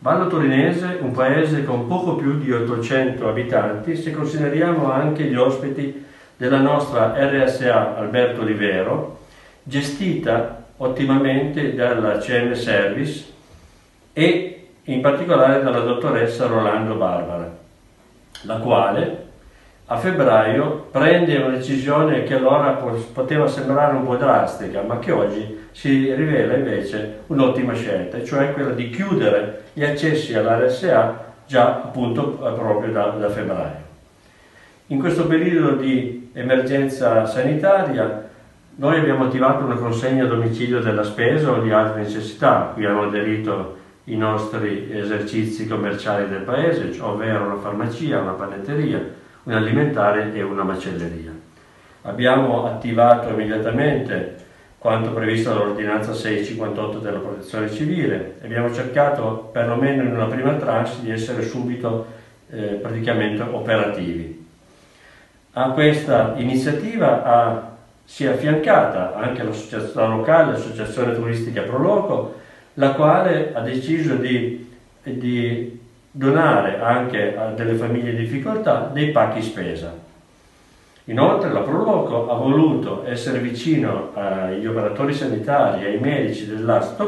Vallo Torinese, un paese con poco più di 800 abitanti, se consideriamo anche gli ospiti della nostra RSA Alberto Olivero, gestita ottimamente dalla CM Service e in particolare dalla dottoressa Rolando Barbara, la quale a febbraio prende una decisione che allora poteva sembrare un po' drastica, ma che oggi si rivela invece un'ottima scelta, cioè quella di chiudere gli accessi all'RSA già appunto proprio da febbraio. In questo periodo di emergenza sanitaria noi abbiamo attivato una consegna a domicilio della spesa o di altre necessità, cui hanno aderito i nostri esercizi commerciali del paese, ovvero una farmacia, una panetteria, un alimentare e una macelleria. Abbiamo attivato immediatamente quanto previsto dall'ordinanza 658 della Protezione Civile e abbiamo cercato, perlomeno in una prima tranche, di essere subito praticamente operativi. A questa iniziativa si è affiancata anche la locale Associazione Turistica Proloco, la quale ha deciso di donare anche a delle famiglie in difficoltà dei pacchi spesa. Inoltre la Proloco ha voluto essere vicino agli operatori sanitari e ai medici dell'ASL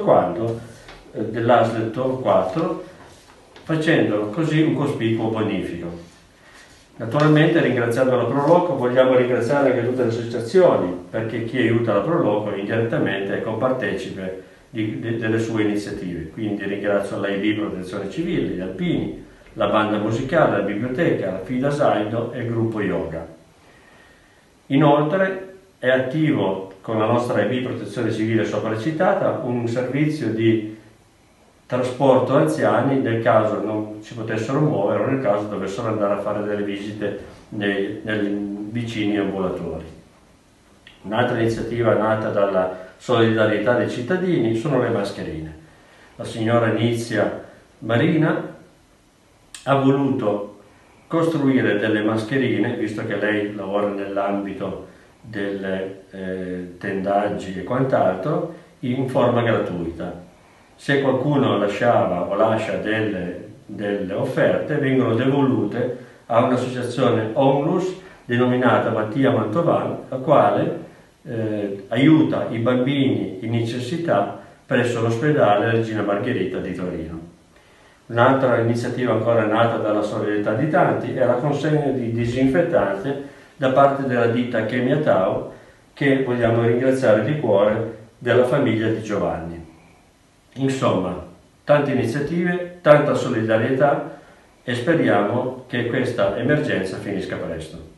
4, facendo così un cospicuo bonifico. Naturalmente, ringraziando la Proloco, vogliamo ringraziare anche tutte le associazioni, perché chi aiuta la Proloco indirettamente è compartecipe delle sue iniziative. Quindi ringrazio l'AIB Protezione Civile, gli Alpini, la banda musicale, la biblioteca, la Fida Saido e il gruppo yoga. Inoltre è attivo con la nostra AIB Protezione Civile sopra citata un servizio di trasporto anziani nel caso non si potessero muovere o nel caso dovessero andare a fare delle visite nei vicini ambulatori. Un'altra iniziativa nata dalla solidarietà dei cittadini sono le mascherine. La signora Nizia Marina ha voluto costruire delle mascherine, visto che lei lavora nell'ambito delle tendaggi e quant'altro, in forma gratuita. Se qualcuno lasciava o lascia delle offerte, vengono devolute a un'associazione Onlus denominata Mattia Mantovan, la quale aiuta i bambini in necessità presso l'ospedale Regina Margherita di Torino. Un'altra iniziativa ancora nata dalla solidarietà di tanti è la consegna di disinfettante da parte della ditta Chemia Tau, che vogliamo ringraziare di cuore, della famiglia di Giovanni. Insomma, tante iniziative, tanta solidarietà e speriamo che questa emergenza finisca presto.